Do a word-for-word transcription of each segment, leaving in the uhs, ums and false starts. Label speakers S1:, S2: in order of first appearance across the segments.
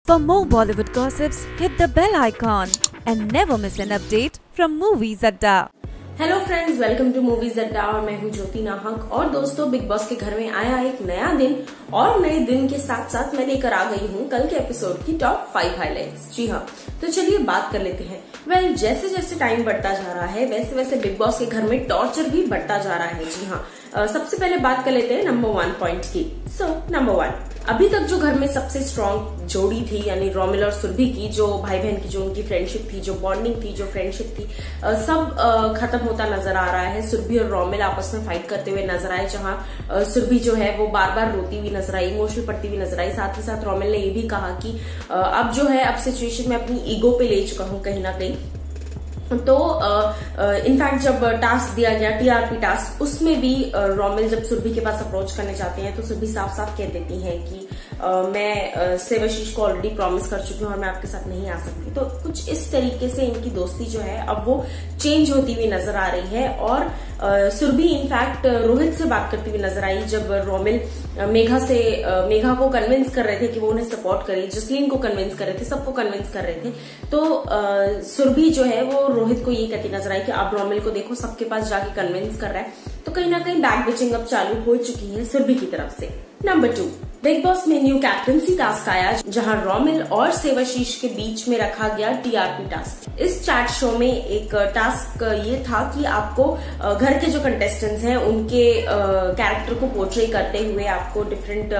S1: For more Bollywood gossips, hit the bell icon and never miss an update from Movies Adda.
S2: Hello friends, welcome to Movies Adda और मैं हूं ज्योति नाहक। और दोस्तों, big boss के घर में आया एक नया दिन और नए दिन के साथ साथ मैं लेकर आ गई हूं कल के एपिसोड की टॉप फाइव हाइलाइट्स। जी हाँ, तो चलिए बात कर लेते हैं। वेल well, जैसे जैसे टाइम बढ़ता जा रहा है वैसे वैसे बिग बॉस के घर में टॉर्चर भी बढ़ता जा रहा है। जी हाँ, uh, सबसे पहले बात कर लेते हैं नंबर वन पॉइंट की। सो नंबर वन, अभी तक जो घर में सबसे स्ट्रॉन्ग जोड़ी थी यानी रोमिल और सुरभि की, जो भाई बहन की जो उनकी फ्रेंडशिप थी, जो बॉन्डिंग थी, जो फ्रेंडशिप थी, सब खत्म होता नजर आ रहा है। सुरभि और रोमिल आपस में फाइट करते हुए नजर आए, जहां सुरभि जो है वो बार बार रोती हुई नजर आई, इमोशनल पड़ती हुई नजर आई। साथ ही साथ रोमिल ने ये भी कहा कि अब जो है अब सिचुएशन में अपनी ईगो पे ले चुका हूं कहीं ना कहीं। तो इनफैक्ट जब टास्क दिया गया टीआरपी टास्क, उसमें भी रोमिल जब सुरभि के पास अप्रोच करने जाते हैं तो सुरभि साफ साफ कह देती हैं कि Uh, मैं सेवाशीष को ऑलरेडी प्रॉमिस कर चुकी हूँ और मैं आपके साथ नहीं आ सकती। तो कुछ इस तरीके से इनकी दोस्ती जो है अब वो चेंज होती हुई नजर आ रही है। और uh, सुरभि इनफैक्ट रोहित से बात करती हुई नजर आई जब रोमिल मेघा से uh, मेघा को कन्विंस कर रहे थे कि वो उन्हें सपोर्ट करे, जसलीन को कन्विंस कर रहे थे, सबको कन्विंस कर रहे थे। तो uh, सुरभि जो है वो रोहित को ये कहती नजर आई कि आप रोमिल को देखो, सबके पास जाके कन्विंस कर रहा है। तो कहीं ना कहीं बैक बिचिंग अब चालू हो चुकी है सुरभि की तरफ से। नंबर टू, बिग बॉस में न्यू कैप्टनसी टास्क आया जहां रोमिल और सेवाशीष के बीच में रखा गया टीआरपी टास्क। इस चैट शो में एक टास्क ये था कि आपको घर के जो कंटेस्टेंट्स हैं उनके कैरेक्टर को पोर्ट्रे करते हुए आपको डिफरेंट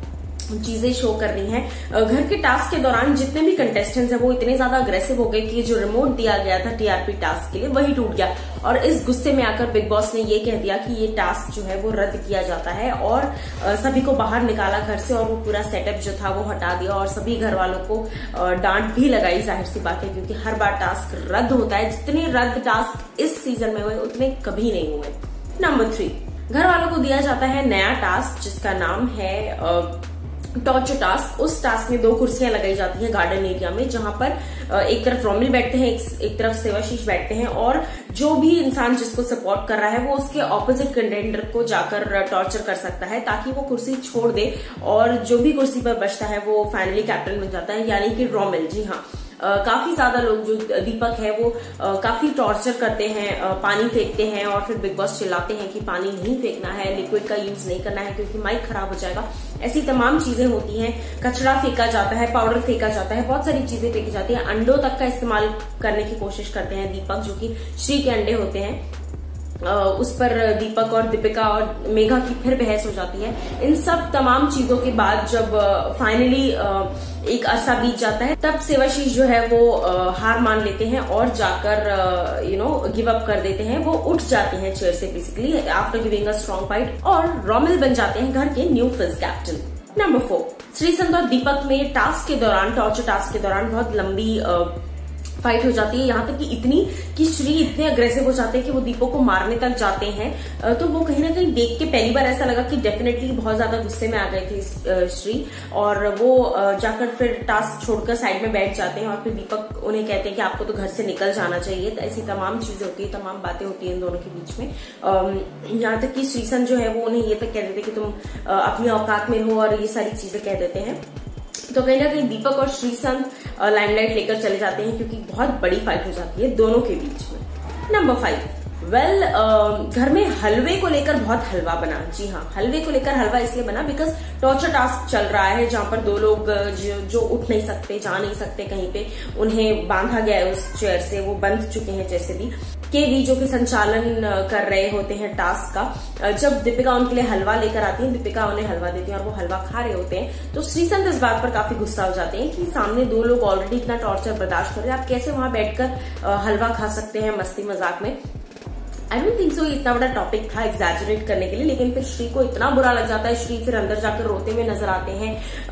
S2: चीजें शो करनी है। घर के टास्क के दौरान जितने भी कंटेस्टेंट्स हैं वो इतने ज्यादा अग्रेसिव हो गए कि जो रिमोट दिया गया था टीआरपी टास्क के लिए वही टूट गया। और इस गुस्से में आकर बिग बॉस ने ये कह दिया कि ये टास्क जो है वो रद्द किया जाता है और सभी को बाहर निकाला घर से और वो पूरा सेटअप जो था वो हटा दिया और सभी घर वालों को डांट भी लगाई। जाहिर सी बात है, क्योंकि हर बार टास्क रद्द होता है। जितने रद्द टास्क इस सीजन में हुए उतने कभी नहीं हुए। नंबर थ्री, घर वालों को दिया जाता है नया टास्क जिसका नाम है टॉर्चर टास्क। उस टास्क में दो कुर्सियां लगाई जाती हैं गार्डन एरिया में, जहां पर एक तरफ रोमिल बैठते हैं, एक, एक तरफ सेवाशीष बैठते हैं और जो भी इंसान जिसको सपोर्ट कर रहा है वो उसके ऑपोजिट कंटेंडर को जाकर टॉर्चर कर सकता है ताकि वो कुर्सी छोड़ दे और जो भी कुर्सी पर बचता है वो फाइनली कैप्टन बन जाता है, यानी कि रोमिल। जी हाँ, Uh, काफी ज्यादा लोग जो दीपक है वो uh, काफी टॉर्चर करते हैं, uh, पानी फेंकते हैं और फिर बिग बॉस चिल्लाते हैं कि पानी नहीं फेंकना है, लिक्विड का यूज नहीं करना है क्योंकि माइक खराब हो जाएगा। ऐसी तमाम चीजें होती हैं। कचरा फेंका जाता है, पाउडर फेंका जाता है, बहुत सारी चीजें फेंकी जाती है। अंडों तक का इस्तेमाल करने की कोशिश करते हैं दीपक, जो कि श्री के अंडे होते हैं। Uh, उस पर दीपक और दीपिका और मेघा की फिर बहस हो जाती है। इन सब तमाम चीजों के बाद जब फाइनली uh, uh, एक अरसा बीत जाता है तब सेवाशीष जो है वो uh, हार मान लेते हैं और जाकर यू नो गिव अप कर देते हैं। वो उठ जाते हैं चेयर से basically after giving a strong fight और रोमिल बन जाते हैं घर के न्यू फिज कैप्टन। नंबर फोर, श्रीसंत और दीपक में टास्क के दौरान, टॉर्चर टास्क के दौरान बहुत लंबी uh, फाइट हो जाती है, यहाँ तक कि इतनी कि श्री इतने अग्रेसिव हो जाते हैं कि वो दीपक को मारने तक जाते हैं। तो वो कहीं ना कहीं देख के पहली बार ऐसा लगा कि डेफिनेटली बहुत ज्यादा गुस्से में आ गए थे श्री, और वो जाकर फिर टास्क छोड़कर साइड में बैठ जाते हैं और फिर दीपक उन्हें कहते हैं कि आपको तो घर से निकल जाना चाहिए। तो ऐसी तमाम चीजें होती है, तमाम बातें होती है इन दोनों के बीच में। यहाँ तक कि श्रीसंत जो है वो उन्हें ये तक कह देते कि तुम अपनी औकात में हो और ये सारी चीजें कह देते हैं। तो कहीं ना कहीं दीपक और श्रीसंत लाइमलाइट लेकर चले जाते हैं क्योंकि बहुत बड़ी फाइट हो जाती है दोनों के बीच में। नंबर फाइव, वेल well, घर में हलवे को लेकर बहुत हलवा बना। जी हाँ, हलवे को लेकर हलवा इसलिए बना बिकॉज टॉर्चर टास्क चल रहा है जहां पर दो लोग जो, जो उठ नहीं सकते, जा नहीं सकते कहीं पे, उन्हें बांधा गया है उस चेयर से, वो बंध चुके हैं जैसे भी। केवी जो कि संचालन कर रहे होते हैं टास्क का, जब दीपिका उनके लिए हलवा लेकर आती है, दीपिका उन्हें हलवा देती है और वो हलवा खा रहे होते हैं, तो श्रीसंत इस बात पर काफी गुस्सा हो जाते हैं कि सामने दो लोग ऑलरेडी इतना टॉर्चर बर्दाश्त कर रहे हैं, आप कैसे वहां बैठकर हलवा खा सकते हैं मस्ती मजाक में। आई डोंट थिंक सो इतना बड़ा टॉपिक था एग्जैजरेट करने के लिए, लेकिन फिर श्री को इतना बुरा लग जाता है। श्री फिर अंदर जाकर रोते हुए नजर आते हैं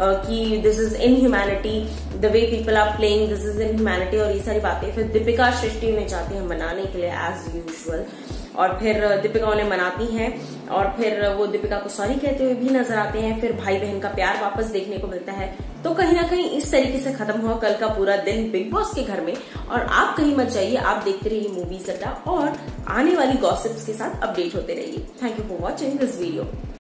S2: कि this is inhumanity, the way people are playing, this is inhumanity और ये सारी बातें। फिर दीपिका सृष्टि में जाती हैं मनाने के लिए एज यूजुअल, और फिर दीपिका उन्हें मनाती हैं और फिर वो दीपिका को सॉरी कहते हुए भी नजर आते हैं। फिर भाई बहन का प्यार वापस देखने को मिलता है। तो कहीं ना कहीं इस तरीके से खत्म हुआ कल का पूरा दिन बिग बॉस के घर में। और आप कहीं मत जाइए, आप देखते रहिए मूवीज अड्डा और आने वाली गॉसिप्स के साथ अपडेट होते रहिए। Thank you for watching this video.